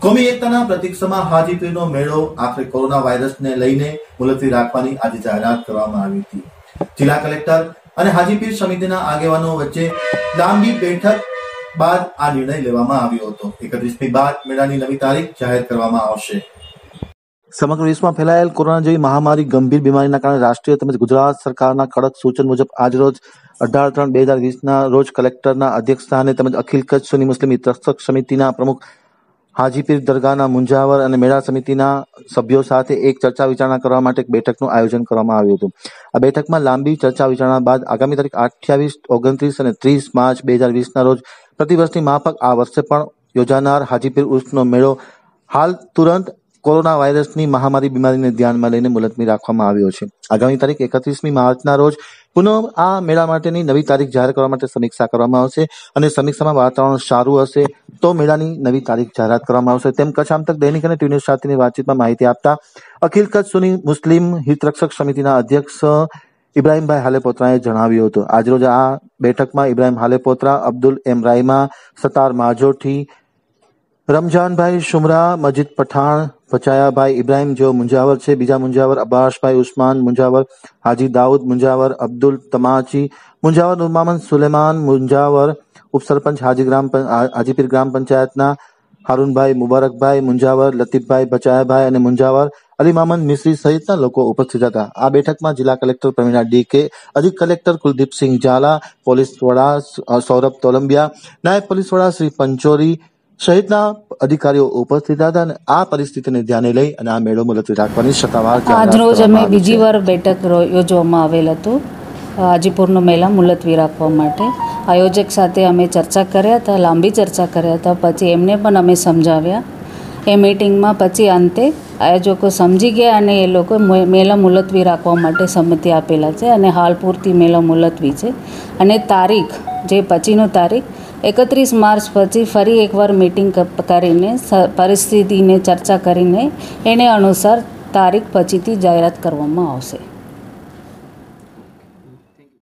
કોમી એકતાના પ્રતીક સમા હાજીપીરનો મેળો આખરે કોરોના વાયરસને લઈને મુલતવી રાખવાની આજે જાહેરાત કરવામાં આવી હતી। જિલ્લા કલેક્ટર અને હાજીપીર સમિતિના આગેવાનો વચ્ચે લાંબી બેઠક બાદ આ નિર્ણય લેવામાં આવ્યો હતો। 31મી બાદ મેળાની નવી તારીખ જાહેર કરવામાં આવશે। સમગ્ર વિશ્વમાં ફેલાયેલ કોરોના જેવી મહામારી ગંભીર બીમારીના કારણે રાષ્ટ્રીય તેમજ ગુજરાત સરકારના કડક સૂચન મુજબ આજરોજ 18/3/2020ના રોજ કલેક્ટરના અધ્યક્ષસ્થાને તેમજ અખિલ કચ્છ સુન્ની મુસ્લિમ રક્ષક સમિતિના પ્રમુખ હાજીપીર દરગાહના મુંજાવર અને મેળા સમિતિના સભ્યો સાથે એક ચર્ચા વિચારણા કરવા માટે એક બેઠકનું આયોજન કરવામાં આવ્યું હતું। આ બેઠકમાં લાંબી ચર્ચા વિચારણા બાદ આગામી તારીખ 28, 29 અને 30 માર્ચ 2020ના રોજ પ્રતિવર્ષની માફક આ વર્ષે પણ યોજાનાર હાજીપીર ઉર્સનો મેળો હાલ તુરંત કોરોના વાયરસની મહામારી બીમારીને ધ્યાનમાં લઈને મુલતવી રાખવામાં આવ્યો છે। આગામી તારીખ 31મી માર્ચના રોજ પુનઃ આ મેળા માટેની નવી તારીખ જાહેર કરવા માટે સમીક્ષા કરવામાં આવશે અને સમીક્ષામાં વાતાવરણ સારું હશે તો મેળાની નવી તારીખ જાહેરાત કરવામાં આવશે તેમ કચ્છ આમ તક દૈનિક અને ટીવી ન્યૂઝ સાથેની વાતચીતમાં માહિતી આપતા અખિલ કચ્છ સુન્ની મુસ્લિમ હિતરક્ષક સમિતિના અધ્યક્ષ ઇબ્રાહીમભાઈ હાલેપોત્રાએ જણાવ્યું હતું। આજરોજ આ બેઠકમાં ઇબ્રાહીમ હાલેપોત્રા, અબ્દુલ એમ રાઈમા, સતાર માજોઠી, રમજાનભાઈ શુમરા, મજીદ પઠાણ, પચાયાભાઈ ઇબ્રાહીમ જેઓ મુંજાવર છે, બીજા મુંજાવર અબ્બાસભાઈ ઉસ્માન મુંજાવર, હાજી દાઉદ મુંજાવર, અબ્દુલ તમાચી મુંજાવર, નુરમામન સુલેમાન મુંજાવર, ઉપસરપંચ હાજીપીર ગ્રામ પંચાયતના હારૂનભાઈ મુબારકભાઈ મુંજાવર, લતીફભાઈ બચાયાભાઈ અને મુંજાવર, અલી મામદ મિસ્રી સહિતના લોકો ઉપસ્થિત હતા। આ બેઠકમાં જિલ્લા કલેક્ટર પ્રવીણા ડીકે, અધિક કલેક્ટર કુલદીપસિંહ ઝાલા, પોલીસ વડા સૌરભ તોલંબિયા, નાયબ પોલીસ વડા શ્રી પંચોરી સહિતના અધિકારીઓ ઉપસ્થિત હતા અને આ પરિસ્થિતિને ધ્યાને લઈ અને આ મેળો મુલતવી રાખવાની સત્તાવાર આજરોજ અમે બીજી વાર બેઠક યોજવામાં આવેલ હતું હાજીપુરનો મેળા મુલતવી રાખવા માટે। આયોજક સાથે અમે ચર્ચા કર્યા હતા, લાંબી ચર્ચા કર્યા હતા, પછી એમને પણ અમે સમજાવ્યા। એ મિટિંગમાં પછી અંતે આયોજકો સમજી ગયા અને એ લોકો મેળા મુલતવી રાખવા માટે સંમતિ આપેલા છે અને હાલ પૂરતી મેળા મુલતવી છે અને તારીખ જે પછીનો તારીખ 31 માર્ચ પછી ફરી એકવાર મીટિંગ કરીને પરિસ્થિતિને ચર્ચા કરીને એને અનુસાર તારીખ પછીથી જાહેરાત કરવામાં આવશે।